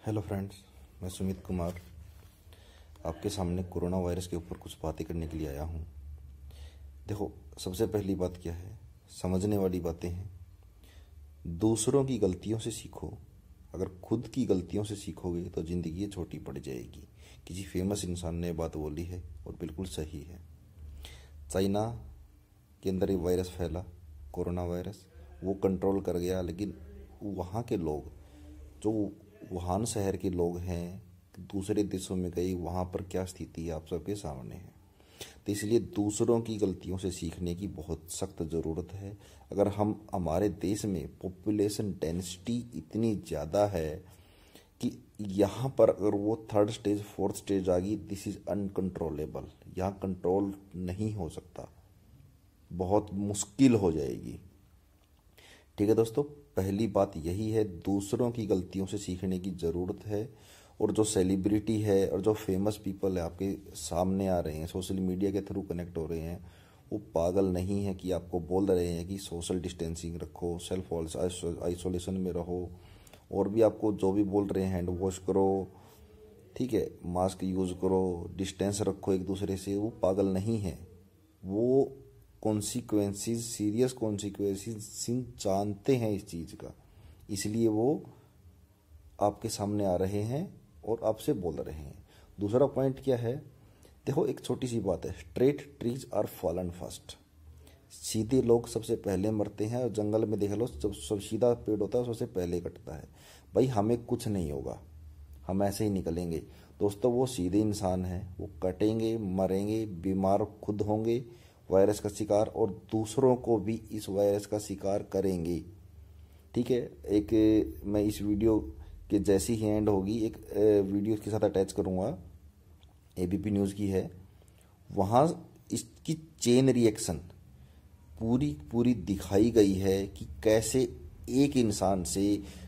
Hello friends, मैं सुमित कुमार आपके सामने कोरोना वायरस के ऊपर कुछ बातें करने के लिए आया हूँ। देखो, सबसे पहली बात क्या है, समझने वाली बातें हैं। दूसरों की गलतियों से सीखो। अगर खुद की गलतियों से सीखोगे तो ज़िंदगी छोटी पड़ जाएगी। किसी फेमस इंसान ने बात बोली है और बिल्कुल सही है। चाइना के अंदर ये वायरस फैला, कोरोना वायरस, वो कंट्रोल कर गया, लेकिन वहाँ के लोग, जो वुहान शहर के लोग हैं, दूसरे देशों में गए, वहाँ पर क्या स्थिति है आप सबके सामने है। तो इसलिए दूसरों की गलतियों से सीखने की बहुत सख्त ज़रूरत है। अगर हमारे देश में पॉपुलेशन डेंसिटी इतनी ज़्यादा है कि यहाँ पर अगर वो थर्ड स्टेज फोर्थ स्टेज आ गई, दिस इज़ अनकंट्रोलेबल। यहाँ कंट्रोल नहीं हो सकता, बहुत मुश्किल हो जाएगी। ठीक है दोस्तों, पहली बात यही है, दूसरों की गलतियों से सीखने की ज़रूरत है। और जो सेलिब्रिटी है और जो फेमस पीपल है आपके सामने आ रहे हैं, सोशल मीडिया के थ्रू कनेक्ट हो रहे हैं, वो पागल नहीं है कि आपको बोल रहे हैं कि सोशल डिस्टेंसिंग रखो, सेल्फ आइसोलेशन में रहो, और भी आपको जो भी बोल रहे हैं, हैंड वॉश करो, ठीक है, मास्क यूज़ करो, डिस्टेंस रखो एक दूसरे से, वो पागल नहीं है। वो कॉन्सिक्वेंसेस, सीरियस कॉन्सिक्वेंसेस जानते हैं इस चीज़ का, इसलिए वो आपके सामने आ रहे हैं और आपसे बोल रहे हैं। दूसरा पॉइंट क्या है, देखो एक छोटी सी बात है, straight trees are fallen first. सीधे लोग सबसे पहले मरते हैं, और जंगल में देख लो, जब सब सीधा पेड़ होता है सबसे पहले कटता है। भाई हमें कुछ नहीं होगा, हम ऐसे ही निकलेंगे। दोस्तों, वो सीधे इंसान हैं, वो कटेंगे, मरेंगे, बीमार खुद होंगे, वायरस का शिकार, और दूसरों को भी इस वायरस का शिकार करेंगे। ठीक है, एक मैं इस वीडियो के जैसी ही एंड होगी, एक वीडियो के साथ अटैच करूँगा, एबीपी न्यूज़ की है। वहाँ इसकी चेन रिएक्शन पूरी पूरी दिखाई गई है कि कैसे एक इंसान से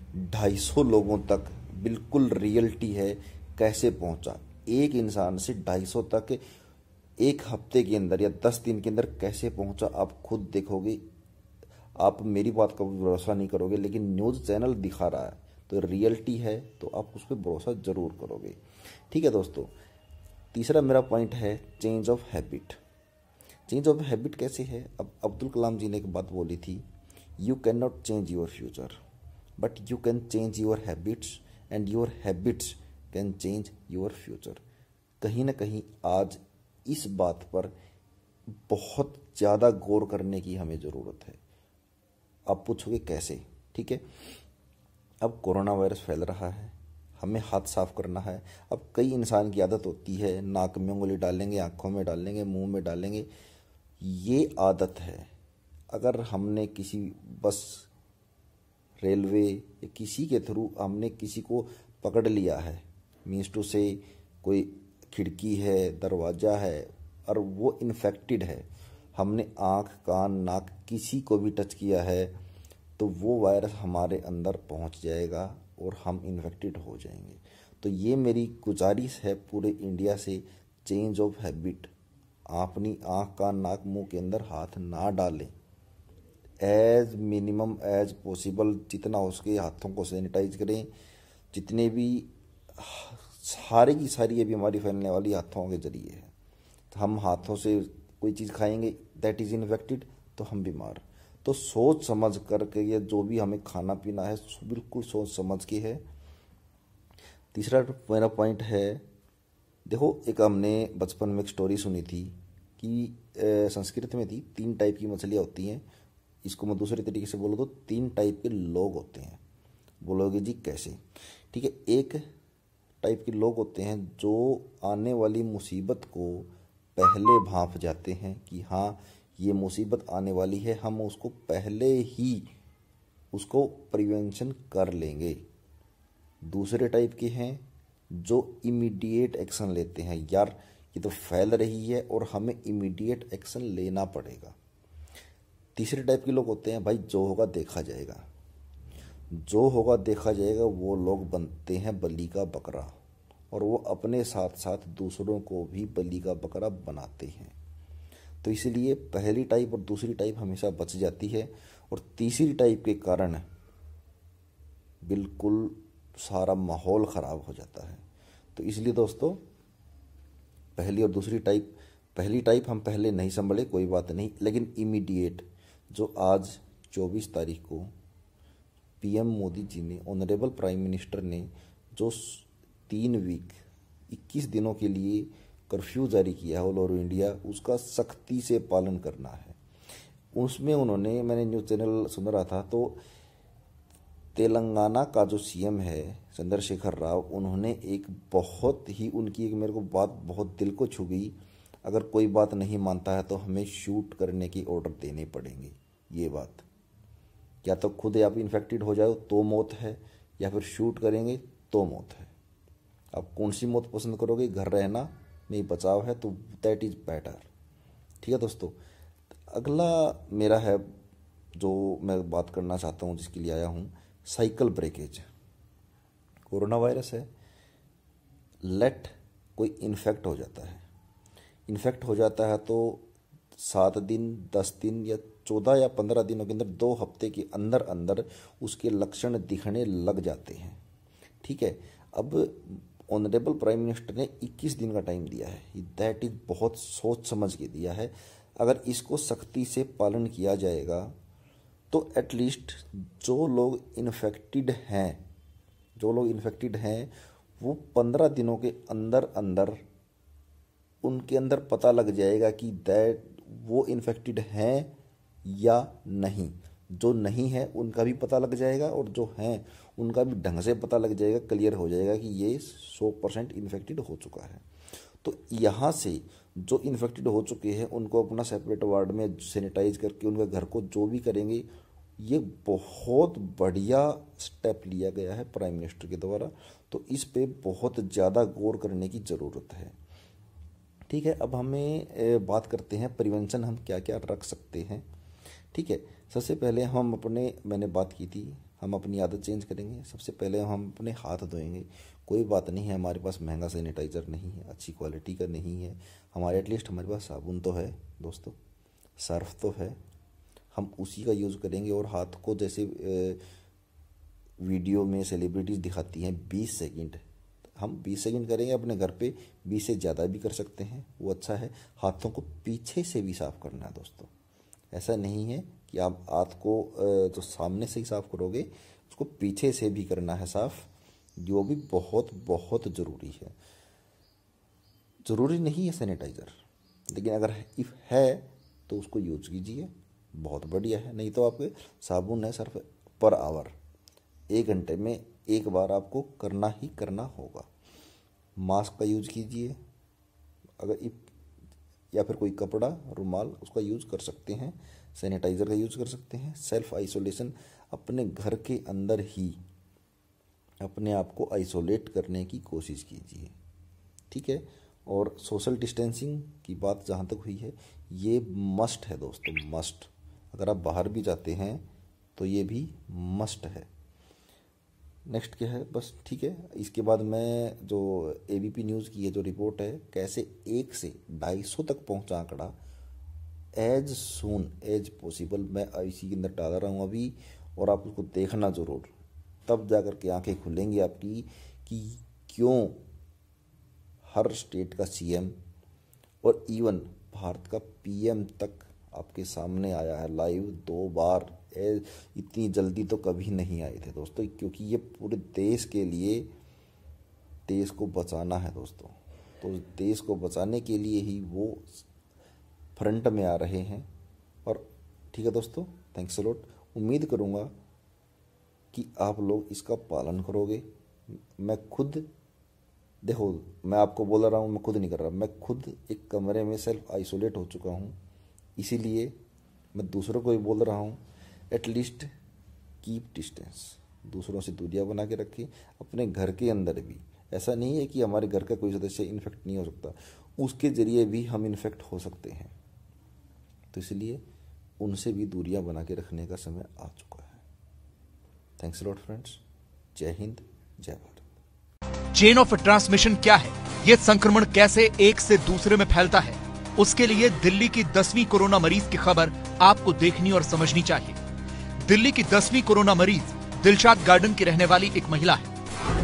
250 लोगों तक, बिल्कुल रियलिटी है, कैसे पहुंचा। एक इंसान से 250 तक एक हफ्ते के अंदर या 10 दिन के अंदर कैसे पहुंचा, आप खुद देखोगे। आप मेरी बात का भरोसा नहीं करोगे, लेकिन न्यूज़ चैनल दिखा रहा है तो रियलिटी है, तो आप उस पर भरोसा जरूर करोगे। ठीक है दोस्तों, तीसरा मेरा पॉइंट है change of habit. Change of habit कैसे है, अब अब्दुल कलाम जी ने एक बात बोली थी, you can not change your future but you can change your habits, and your habits can change your future. कहीं ना कहीं आज इस बात पर बहुत ज़्यादा गौर करने की हमें ज़रूरत है। आप पूछोगे कैसे, ठीक है, अब कोरोना वायरस फैल रहा है, हमें हाथ साफ करना है। अब कई इंसान की आदत होती है, नाक में उंगली डालेंगे, आँखों में डालेंगे, मुंह में डालेंगे, ये आदत है। अगर हमने किसी बस, रेलवे या किसी के थ्रू हमने किसी को पकड़ लिया है, मीन्स टू से कोई खिड़की है, दरवाज़ा है, और वो इन्फेक्टेड है, हमने आँख, कान, नाक किसी को भी टच किया है, तो वो वायरस हमारे अंदर पहुंच जाएगा और हम इन्फेक्टेड हो जाएंगे। तो ये मेरी गुजारिश है पूरे इंडिया से, चेंज ऑफ हैबिट। आप अपनी आँख, कान, नाक, मुंह के अंदर हाथ ना डालें, एज मिनिमम एज पॉसिबल, जितना हो सके हाथों को सैनिटाइज करें। जितने भी सारी की सारी ये बीमारी फैलने वाली हाथों के जरिए है। तो हम हाथों से कोई चीज़ खाएंगे, दैट इज़ इन्फेक्टेड, तो हम बीमार। तो सोच समझ करके ये जो भी हमें खाना पीना है, बिल्कुल सोच समझ के है। तीसरा मेरा पॉइंट है, देखो एक हमने बचपन में एक स्टोरी सुनी थी कि संस्कृत में थी, 3 टाइप की मछलियाँ होती हैं। इसको मैं दूसरे तरीके से बोलूँ तो 3 टाइप के लोग होते हैं। बोलोगे जी कैसे, ठीक है, एक टाइप के लोग होते हैं जो आने वाली मुसीबत को पहले भांप जाते हैं कि हाँ ये मुसीबत आने वाली है, हम उसको पहले ही उसको प्रिवेंशन कर लेंगे। दूसरे टाइप के हैं जो इमीडिएट एक्शन लेते हैं, यार ये तो फैल रही है और हमें इमीडिएट एक्शन लेना पड़ेगा। तीसरे टाइप के लोग होते हैं, भाई जो होगा देखा जाएगा। जो होगा देखा जाएगा, वो लोग बनते हैं बलि का बकरा, और वो अपने साथ साथ दूसरों को भी बलि का बकरा बनाते हैं। तो इसलिए पहली टाइप और दूसरी टाइप हमेशा बच जाती है, और तीसरी टाइप के कारण बिल्कुल सारा माहौल ख़राब हो जाता है। तो इसलिए दोस्तों पहली और दूसरी टाइप, पहली टाइप हम पहले नहीं संभले, कोई बात नहीं, लेकिन इमीडिएट जो आज 24 तारीख को पीएम मोदी जी ने, ऑनरेबल प्राइम मिनिस्टर ने जो 3 वीक 21 दिनों के लिए कर्फ्यू जारी किया है ऑल ओवर इंडिया, उसका सख्ती से पालन करना है। उसमें उन्होंने, मैंने न्यूज़ चैनल सुन रहा था, तो तेलंगाना का जो सीएम है चंद्रशेखर राव, उन्होंने एक बहुत ही, उनकी एक मेरे को बात बहुत दिल को छू गई, अगर कोई बात नहीं मानता है तो हमें शूट करने की ऑर्डर देने पड़ेंगे। ये बात, या तो खुद आप इन्फेक्टेड हो जाओ तो मौत है, या फिर शूट करेंगे तो मौत है। आप कौन सी मौत पसंद करोगे? घर रहना में बचाव है तो दैट इज़ बेटर। ठीक है दोस्तों, अगला मेरा है जो मैं बात करना चाहता हूँ, जिसके लिए आया हूँ, साइकिल ब्रेकेज। कोरोना वायरस है, लेट कोई इन्फेक्ट हो जाता है, इन्फेक्ट हो जाता है तो 7 दिन, 10 दिन या 14 या 15 दिनों के अंदर, 2 हफ्ते के अंदर अंदर उसके लक्षण दिखने लग जाते हैं। ठीक है, अब ऑनरेबल प्राइम मिनिस्टर ने 21 दिन का टाइम दिया है, दैट इज बहुत सोच समझ के दिया है। अगर इसको सख्ती से पालन किया जाएगा तो एटलीस्ट जो लोग इन्फेक्टेड हैं वो 15 दिनों के अंदर अंदर उनके अंदर पता लग जाएगा कि वो इन्फेक्टेड हैं या नहीं। जो नहीं है उनका भी पता लग जाएगा, और जो हैं उनका भी ढंग से पता लग जाएगा, क्लियर हो जाएगा कि ये 100% इन्फेक्टेड हो चुका है। तो यहाँ से जो इन्फेक्टेड हो चुके हैं उनको अपना सेपरेट वार्ड में सैनिटाइज करके उनके घर को जो भी करेंगे, ये बहुत बढ़िया स्टेप लिया गया है प्राइम मिनिस्टर के द्वारा। तो इस पे बहुत ज़्यादा गौर करने की ज़रूरत है। ठीक है, अब हमें बात करते हैं प्रिवेंशन हम क्या क्या रख सकते हैं। ठीक है, सबसे पहले मैंने बात की थी, हम अपनी आदत चेंज करेंगे। सबसे पहले हम अपने हाथ धोएंगे। कोई बात नहीं है हमारे पास महंगा सैनिटाइज़र नहीं है, अच्छी क्वालिटी का नहीं है, एटलीस्ट हमारे पास साबुन तो है दोस्तों, सर्फ तो है, हम उसी का यूज़ करेंगे। और हाथ को, जैसे वीडियो में सेलिब्रिटीज़ दिखाती हैं 20 सेकंड, हम 20 सेकंड करेंगे। अपने घर पे 20 से ज़्यादा भी कर सकते हैं, वो अच्छा है। हाथों को पीछे से भी साफ़ करना है दोस्तों, ऐसा नहीं है कि आप हाथ को जो सामने से ही साफ़ करोगे, उसको पीछे से भी करना है साफ़, जो भी बहुत बहुत ज़रूरी है। ज़रूरी नहीं है सैनिटाइज़र, लेकिन अगर इफ़ है तो उसको यूज़ कीजिए, बहुत बढ़िया है। नहीं तो आपके साबुन है सर्फ पर आवर 1 घंटे में 1 बार आपको करना ही करना होगा। मास्क का यूज़ कीजिए, अगर या फिर कोई कपड़ा, रुमाल, उसका यूज़ कर सकते हैं। सैनिटाइज़र का यूज़ कर सकते हैं। सेल्फ आइसोलेशन, अपने घर के अंदर ही अपने आप को आइसोलेट करने की कोशिश कीजिए। ठीक है, और सोशल डिस्टेंसिंग की बात जहाँ तक हुई है, ये मस्ट है दोस्तों, मस्ट। अगर आप बाहर भी जाते हैं तो ये भी मस्ट है। नेक्स्ट क्या है, बस ठीक है। इसके बाद मैं जो एबीपी न्यूज़ की है जो रिपोर्ट है, कैसे 1 से 250 तक पहुंचा आंकड़ा, एज सून एज पॉसिबल मैं इसी के अंदर डाल रहा हूँ अभी, और आप उसको देखना ज़रूर, तब जा कर के आँखें खुलेंगी आपकी कि क्यों हर स्टेट का सीएम और इवन भारत का पीएम तक आपके सामने आया है लाइव 2 बार। इतनी जल्दी तो कभी नहीं आए थे दोस्तों, क्योंकि ये पूरे देश के लिए, देश को बचाना है दोस्तों। तो देश को बचाने के लिए ही वो फ्रंट में आ रहे हैं। और ठीक है दोस्तों, थैंक्स अ लॉट। उम्मीद करूँगा कि आप लोग इसका पालन करोगे। मैं खुद, देखो मैं आपको बोल रहा हूँ, मैं खुद नहीं कर रहा, मैं खुद एक कमरे में सेल्फ आइसोलेट हो चुका हूँ, इसीलिए मैं दूसरों को भी बोल रहा हूँ, एटलीस्ट कीप डिस्टेंस, दूसरों से दूरियां बना के रखें। अपने घर के अंदर भी ऐसा नहीं है कि हमारे घर का कोई सदस्य इन्फेक्ट नहीं हो सकता, उसके ज़रिए भी हम इन्फेक्ट हो सकते हैं। तो इसलिए उनसे भी दूरियां बना के रखने का समय आ चुका है। थैंक्स लॉट फ्रेंड्स, जय हिंद, जय भारत। चेन ऑफ ट्रांसमिशन क्या है, यह संक्रमण कैसे एक से दूसरे में फैलता है, उसके लिए दिल्ली की 10वीं कोरोना मरीज की खबर आपको देखनी और समझनी चाहिए। दिल्ली की 10वीं कोरोना मरीज दिलशाद गार्डन की रहने वाली एक महिला है।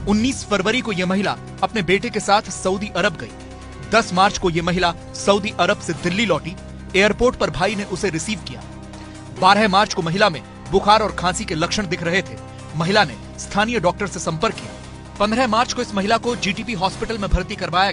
19 फरवरी को यह महिला अपने बेटे के साथ सऊदी अरब गई। 10 मार्च को यह महिला सऊदी अरब से दिल्ली लौटी। एयरपोर्ट पर भाई ने उसे रिसीव किया। 12 मार्च को महिला में बुखार और खांसी के लक्षण दिख रहे थे। महिला ने स्थानीय डॉक्टर से संपर्क किया। 15 मार्च को इस महिला को जीटीपी हॉस्पिटल में भर्ती करवाया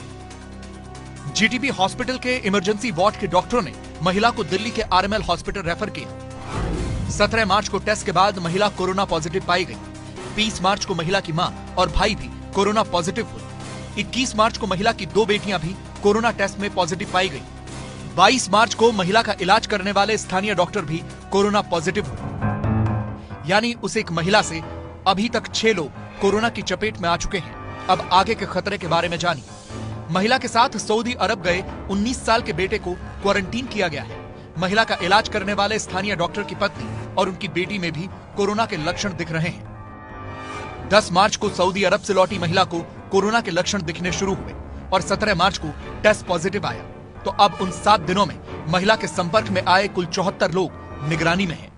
गया। जीटीपी हॉस्पिटल के इमरजेंसी वार्ड के डॉक्टरों ने महिला को दिल्ली के आरएमएल हॉस्पिटल रेफर किया। 17 मार्च को टेस्ट के बाद महिला कोरोना पॉजिटिव पाई गई। 20 मार्च को महिला की मां और भाई भी कोरोना पॉजिटिव हुए। 21 मार्च को महिला की 2 बेटियां भी कोरोना टेस्ट में पॉजिटिव पाई गई। 22 मार्च को महिला का इलाज करने वाले स्थानीय डॉक्टर भी कोरोना पॉजिटिव हुए। यानी उस एक महिला से अभी तक 6 लोग कोरोना की चपेट में आ चुके हैं। अब आगे के खतरे के बारे में जानिए। महिला के साथ सऊदी अरब गए 19 साल के बेटे को क्वारंटीन किया गया है। महिला का इलाज करने वाले स्थानीय डॉक्टर की पत्नी और उनकी बेटी में भी कोरोना के लक्षण दिख रहे हैं। 10 मार्च को सऊदी अरब से लौटी महिला को कोरोना के लक्षण दिखने शुरू हुए और 17 मार्च को टेस्ट पॉजिटिव आया। तो अब उन 7 दिनों में महिला के संपर्क में आए कुल 74 लोग निगरानी में हैं।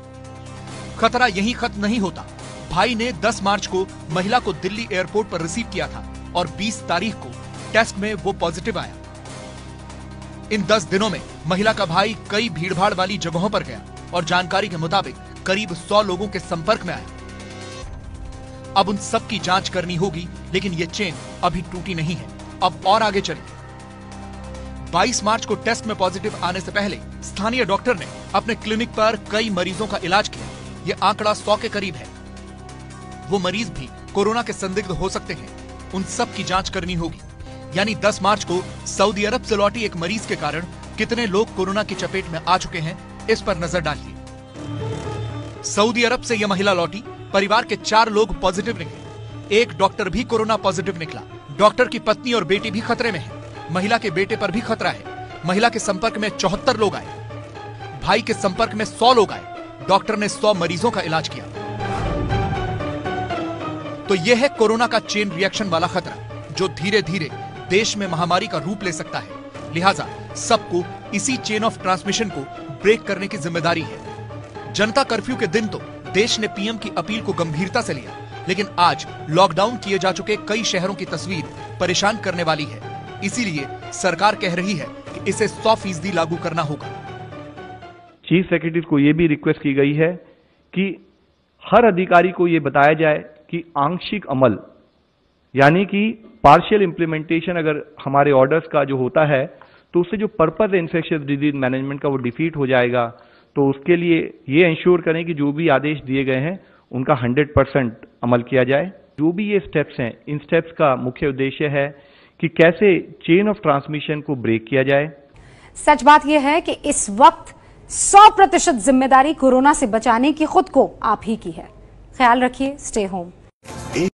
खतरा यहीं खत्म नहीं होता। भाई ने 10 मार्च को महिला को दिल्ली एयरपोर्ट पर रिसीव किया था और 20 तारीख को टेस्ट में वो पॉजिटिव आया। इन 10 दिनों में महिला का भाई कई भीड़भाड़ वाली जगहों पर गया और जानकारी के मुताबिक करीब 100 लोगों के संपर्क में आया। अब उन सब की जांच करनी होगी, लेकिन ये चेन अभी टूटी नहीं है। अब और आगे चलिए। 22 मार्च को टेस्ट में पॉजिटिव आने से पहले स्थानीय डॉक्टर ने अपने क्लिनिक पर कई मरीजों का इलाज किया। ये आंकड़ा 100 के करीब है। वो मरीज भी कोरोना के संदिग्ध हो सकते हैं। उन सब की जांच करनी होगी। यानी 10 मार्च को सऊदी अरब से लौटी एक मरीज के कारण कितने लोग कोरोना की चपेट में आ चुके हैं, इस पर नजर डालिए। सऊदी अरब से यह महिला लौटी। परिवार के 4 लोग पॉजिटिव निकले। एक डॉक्टर भी कोरोना पॉजिटिव निकला। डॉक्टर की पत्नी और बेटी भी खतरे में है। महिला के बेटे पर भी खतरा है। महिला के संपर्क में 74 लोग आए। भाई के संपर्क में 100 लोग आए। डॉक्टर ने 100 मरीजों का इलाज किया। तो यह है कोरोना का चेन रिएक्शन वाला खतरा, जो धीरे धीरे देश में महामारी का रूप ले सकता है। लिहाजा सबको इसी चेन ऑफ ट्रांसमिशन को ब्रेक करने की जिम्मेदारी है। जनता कर्फ्यू के दिन तो देश ने पीएम की अपील को गंभीरता से लिया, लेकिन आज लॉकडाउन किए जा चुके कई शहरों की तस्वीर परेशान करने वाली है। इसीलिए सरकार कह रही है कि इसे 100% लागू करना होगा। चीफ सेक्रेटरी को यह भी रिक्वेस्ट की गई है कि हर अधिकारी को यह बताया जाए कि आंशिक अमल यानी कि पार्शियल इंप्लीमेंटेशन अगर हमारे ऑर्डर्स का जो होता है तो उससे जो पर्पस है इन्फेक्शियस डिजीज मैनेजमेंट का वो डिफीट हो जाएगा। तो उसके लिए ये इंश्योर करें कि जो भी आदेश दिए गए हैं उनका 100% अमल किया जाए। जो भी ये स्टेप्स हैं, इन स्टेप्स का मुख्य उद्देश्य है कि कैसे चेन ऑफ ट्रांसमिशन को ब्रेक किया जाए। सच बात यह है कि इस वक्त 100% जिम्मेदारी कोरोना से बचाने की खुद को आप ही की है। ख्याल रखिए, स्टे होम।